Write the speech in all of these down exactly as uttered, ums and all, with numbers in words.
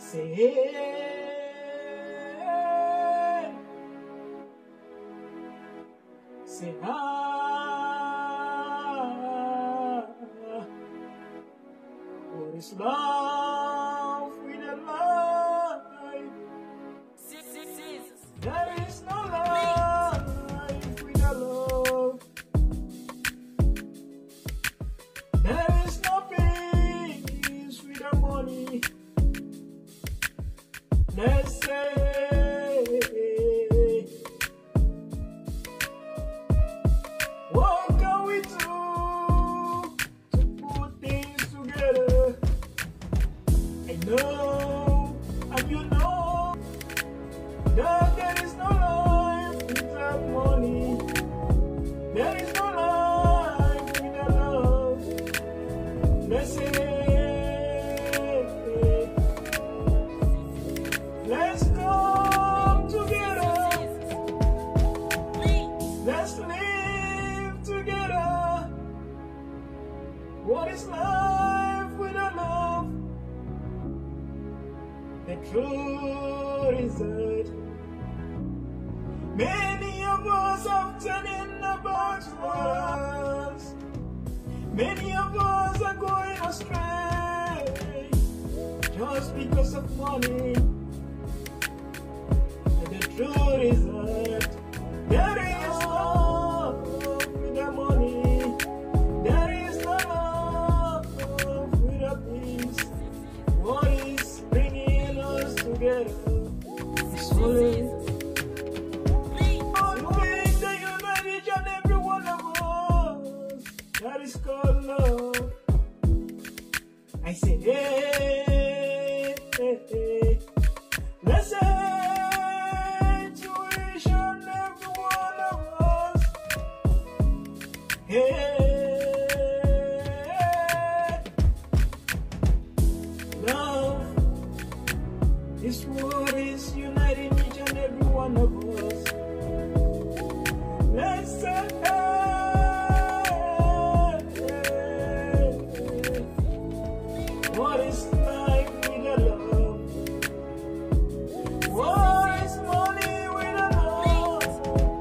say, hey, say, ah, what is love without life? There is no life without love. There is no peace without money. Let's say, what can we do to put things together? I know, and you know, that there is no life without money. There is no life without love. Let's say, let's come together. Let's live together. What is life without love? The truth is that many of us have turned in the backs for us. Many of us are going astray just because of money. And the truth is that there is love without money. There is no love without peace. What is bringing us together is only that is called love. I say, hey, hey, hey. Let's say to each and every one of us, hey, love is what is uniting each and every one of us. Let's say, what is life without love? What is money without love?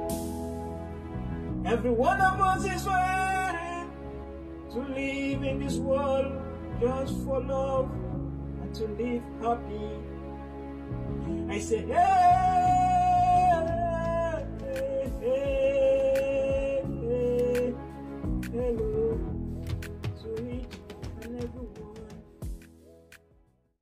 Every one of us is waiting to live in this world just for love and to live happy. I say, hey.